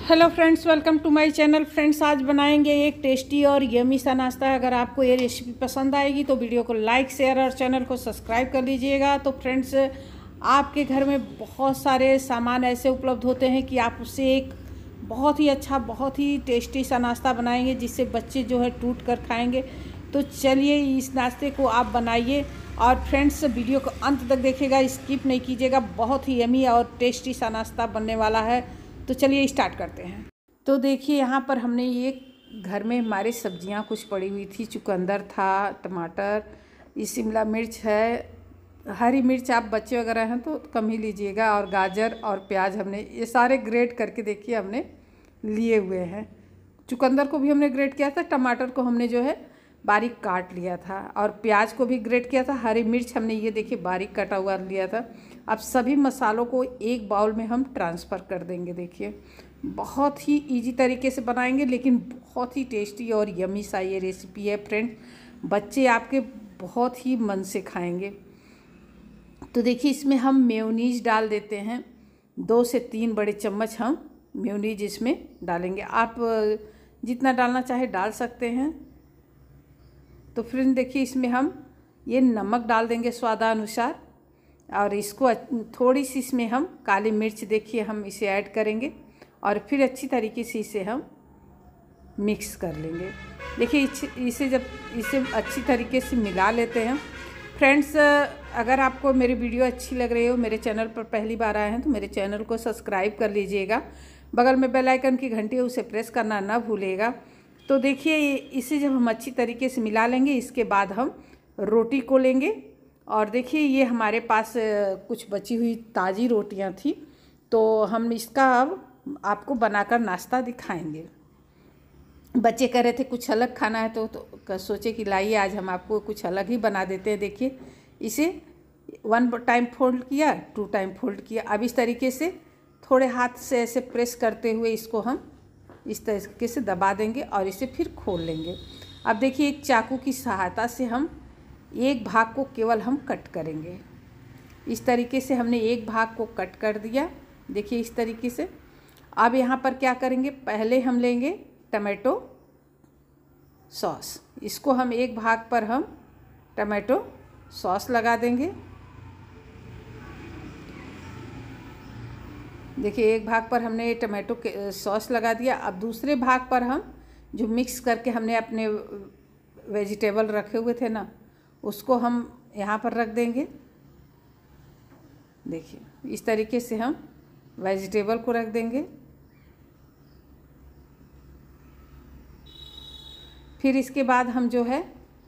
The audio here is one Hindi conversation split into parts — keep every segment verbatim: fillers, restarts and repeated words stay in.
Hello friends, welcome to my channel. Friends, आज बनाएंगे एक टेस्टी और यमी सा नाश्ता। अगर आपको ये रेसिपी पसंद आएगी तो वीडियो को लाइक शेयर और चैनल को सब्सक्राइब कर लीजिएगा। तो फ्रेंड्स, आपके घर में बहुत सारे सामान ऐसे उपलब्ध होते हैं कि आप उससे एक बहुत ही अच्छा, बहुत ही टेस्टी सा नाश्ता बनाएंगे जिससे बच्चे जो है टूट कर खाएँगे। तो चलिए इस नाश्ते को आप बनाइए और फ्रेंड्स वीडियो को अंत तक देखिएगा, स्किप नहीं कीजिएगा। बहुत ही यमी और टेस्टी सा नाश्ता बनने वाला है। तो चलिए स्टार्ट करते हैं। तो देखिए, यहाँ पर हमने ये घर में हमारे सब्जियाँ कुछ पड़ी हुई थी। चुकंदर था, टमाटर, ये शिमला मिर्च है, हरी मिर्च आप बच्चे वगैरह हैं तो कम ही लीजिएगा, और गाजर और प्याज हमने ये सारे ग्रेट करके देखिए हमने लिए हुए हैं। चुकंदर को भी हमने ग्रेट किया था, टमाटर को हमने जो है बारीक काट लिया था, और प्याज को भी ग्रेट किया था। हरी मिर्च हमने ये देखिए बारीक कटा हुआ लिया था। अब सभी मसालों को एक बाउल में हम ट्रांसफ़र कर देंगे। देखिए, बहुत ही इजी तरीके से बनाएंगे, लेकिन बहुत ही टेस्टी और यमी सा ये रेसिपी है फ्रेंड। बच्चे आपके बहुत ही मन से खाएंगे। तो देखिए, इसमें हम मेयोनीज डाल देते हैं। दो से तीन बड़े चम्मच हम मेयोनीज इसमें डालेंगे। आप जितना डालना चाहे डाल सकते हैं। तो फ्रेंड देखिए, इसमें हम ये नमक डाल देंगे स्वादानुसार, और इसको थोड़ी सी इसमें हम काली मिर्च देखिए हम इसे ऐड करेंगे, और फिर अच्छी तरीके से इसे हम मिक्स कर लेंगे। देखिए, इसे जब इसे अच्छी तरीके से मिला लेते हैं फ्रेंड्स। अगर आपको मेरी वीडियो अच्छी लग रही हो, मेरे चैनल पर पहली बार आए हैं तो मेरे चैनल को सब्सक्राइब कर लीजिएगा। बगल में बेल आइकन की घंटी है, उसे प्रेस करना ना भूलिएगा। तो देखिए, इसे जब हम अच्छी तरीके से मिला लेंगे, इसके बाद हम रोटी को लेंगे। और देखिए, ये हमारे पास कुछ बची हुई ताज़ी रोटियां थी, तो हम इसका अब आपको बनाकर नाश्ता दिखाएंगे। बच्चे कह रहे थे कुछ अलग खाना है, तो, तो सोचे कि लाइए आज हम आपको कुछ अलग ही बना देते हैं। देखिए, इसे वन टाइम फोल्ड किया, टू टाइम फोल्ड किया। अब इस तरीके से थोड़े हाथ से ऐसे प्रेस करते हुए इसको हम इस तरीके से दबा देंगे और इसे फिर खोल लेंगे। अब देखिए, एक चाकू की सहायता से हम एक भाग को केवल हम कट करेंगे। इस तरीके से हमने एक भाग को कट कर दिया। देखिए, इस तरीके से। अब यहाँ पर क्या करेंगे, पहले हम लेंगे टमाटो सॉस। इसको हम एक भाग पर हम टमाटो सॉस लगा देंगे। देखिए, एक भाग पर हमने टमाटो के सॉस लगा दिया। अब दूसरे भाग पर हम जो मिक्स करके हमने अपने वेजिटेबल रखे हुए थे ना, उसको हम यहाँ पर रख देंगे। देखिए, इस तरीके से हम वेजिटेबल को रख देंगे। फिर इसके बाद हम जो है,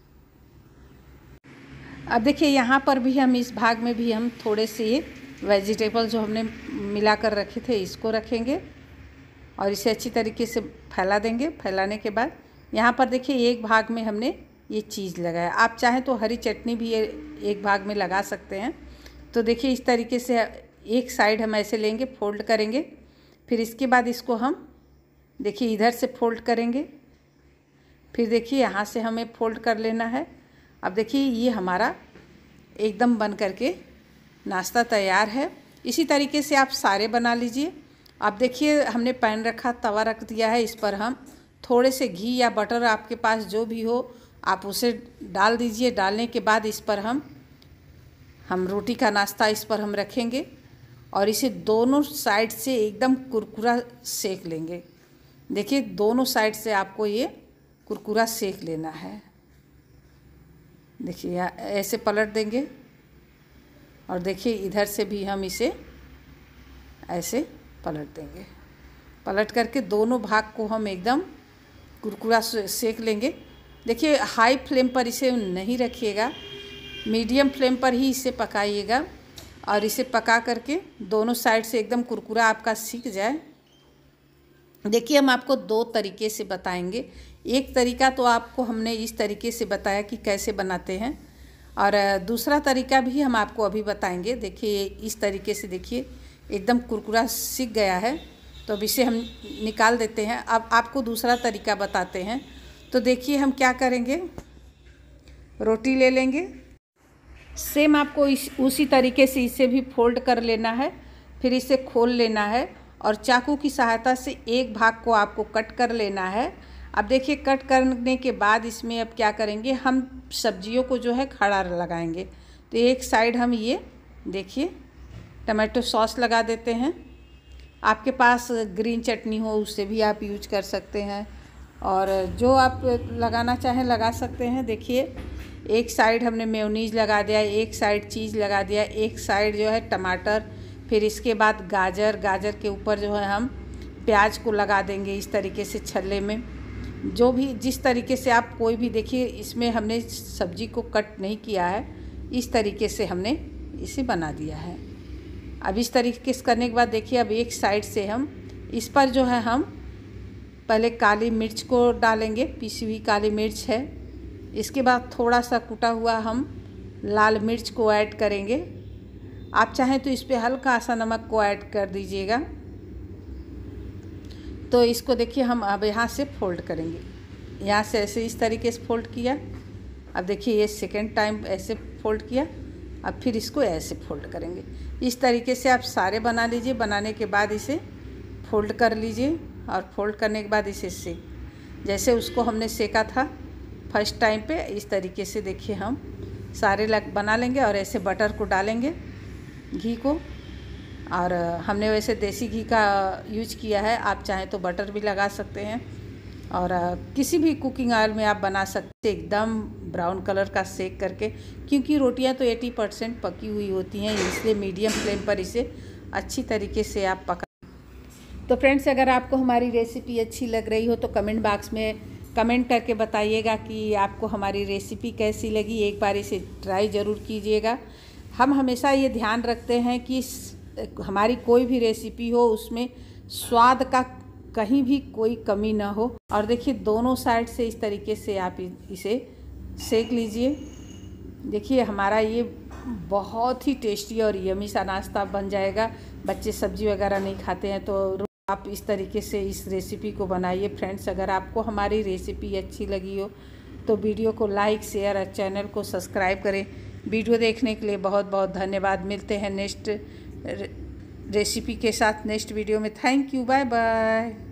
अब देखिए यहाँ पर भी हम इस भाग में भी हम थोड़े से ये वेजिटेबल जो हमने मिलाकर रखे थे इसको रखेंगे, और इसे अच्छी तरीके से फैला देंगे। फैलाने के बाद यहाँ पर देखिए, एक भाग में हमने ये चीज़ लगाया। आप चाहें तो हरी चटनी भी ये एक भाग में लगा सकते हैं। तो देखिए, इस तरीके से एक साइड हम ऐसे लेंगे, फोल्ड करेंगे। फिर इसके बाद इसको हम देखिए इधर से फोल्ड करेंगे। फिर देखिए, यहाँ से हमें फोल्ड कर लेना है। अब देखिए, ये हमारा एकदम बन करके नाश्ता तैयार है। इसी तरीके से आप सारे बना लीजिए। अब देखिए, हमने पैन रखा, तवा रख दिया है। इस पर हम थोड़े से घी या बटर, आपके पास जो भी हो आप उसे डाल दीजिए। डालने के बाद इस पर हम हम रोटी का नाश्ता इस पर हम रखेंगे, और इसे दोनों साइड से एकदम कुरकुरा सेक लेंगे। देखिए, दोनों साइड से आपको ये कुरकुरा सेक लेना है। देखिए, ऐसे पलट देंगे, और देखिए इधर से भी हम इसे ऐसे पलट देंगे। पलट करके दोनों भाग को हम एकदम कुरकुरा सेक लेंगे। देखिए, हाई फ्लेम पर इसे नहीं रखिएगा, मीडियम फ्लेम पर ही इसे पकाइएगा, और इसे पका करके दोनों साइड से एकदम कुरकुरा आपका सीख जाए। देखिए, हम आपको दो तरीके से बताएंगे। एक तरीका तो आपको हमने इस तरीके से बताया कि कैसे बनाते हैं, और दूसरा तरीका भी हम आपको अभी बताएंगे। देखिए, इस तरीके से देखिए एकदम कुरकुरा सीख गया है। तो अब इसे हम निकाल देते हैं। अब आपको दूसरा तरीका बताते हैं। तो देखिए, हम क्या करेंगे, रोटी ले लेंगे। सेम आपको इस उसी तरीके से इसे भी फोल्ड कर लेना है। फिर इसे खोल लेना है, और चाकू की सहायता से एक भाग को आपको कट कर लेना है। अब देखिए कट करने के बाद इसमें अब क्या करेंगे, हम सब्जियों को जो है खड़ा लगाएंगे। तो एक साइड हम ये देखिए टमाटो सॉस लगा देते हैं। आपके पास ग्रीन चटनी हो उससे भी आप यूज कर सकते हैं, और जो आप लगाना चाहें लगा सकते हैं। देखिए एक साइड हमने मेयोनीज लगा दिया, एक साइड चीज़ लगा दिया, एक साइड जो है टमाटर, फिर इसके बाद गाजर, गाजर के ऊपर जो है हम प्याज को लगा देंगे इस तरीके से छल्ले में। जो भी जिस तरीके से आप कोई भी देखिए, इसमें हमने सब्जी को कट नहीं किया है, इस तरीके से हमने इसे बना दिया है। अब इस तरीके से करने के बाद देखिए अब एक साइड से हम इस पर जो है हम पहले काली मिर्च को डालेंगे, पीसी हुई काली मिर्च है। इसके बाद थोड़ा सा कुटा हुआ हम लाल मिर्च को ऐड करेंगे। आप चाहें तो इस पर हल्का सा नमक को ऐड कर दीजिएगा। तो इसको देखिए हम अब यहाँ से फोल्ड करेंगे, यहाँ से ऐसे इस तरीके से फोल्ड किया। अब देखिए ये सेकेंड टाइम ऐसे फोल्ड किया, अब फिर इसको ऐसे फोल्ड करेंगे। इस तरीके से आप सारे बना लीजिए। बनाने के बाद इसे फोल्ड कर लीजिए, और फोल्ड करने के बाद इसे सेक, जैसे उसको हमने सेका था फर्स्ट टाइम पे, इस तरीके से देखिए हम सारे लग बना लेंगे। और ऐसे बटर को डालेंगे, घी को, और हमने वैसे देसी घी का यूज किया है, आप चाहें तो बटर भी लगा सकते हैं। और किसी भी कुकिंग ऑयल में आप बना सकते हैं, एकदम ब्राउन कलर का सेक करके, क्योंकि रोटियां तो अस्सी परसेंट पकी हुई होती हैं, इसलिए मीडियम फ्लेम पर इसे अच्छी तरीके से आप पका। तो फ्रेंड्स, अगर आपको हमारी रेसिपी अच्छी लग रही हो तो कमेंट बॉक्स में कमेंट करके बताइएगा कि आपको हमारी रेसिपी कैसी लगी। एक बार इसे ट्राई ज़रूर कीजिएगा। हम हमेशा ये ध्यान रखते हैं कि हमारी कोई भी रेसिपी हो उसमें स्वाद का कहीं भी कोई कमी ना हो। और देखिए दोनों साइड से इस तरीके से आप इसे सेक लीजिए। देखिए हमारा ये बहुत ही टेस्टी और यमी सा नाश्ता बन जाएगा। बच्चे सब्जी वगैरह नहीं खाते हैं तो आप इस तरीके से इस रेसिपी को बनाइए। फ्रेंड्स, अगर आपको हमारी रेसिपी अच्छी लगी हो तो वीडियो को लाइक, शेयर और चैनल को सब्सक्राइब करें। वीडियो देखने के लिए बहुत बहुत धन्यवाद। मिलते हैं नेक्स्ट रेसिपी के साथ नेक्स्ट वीडियो में। Thank you, bye bye.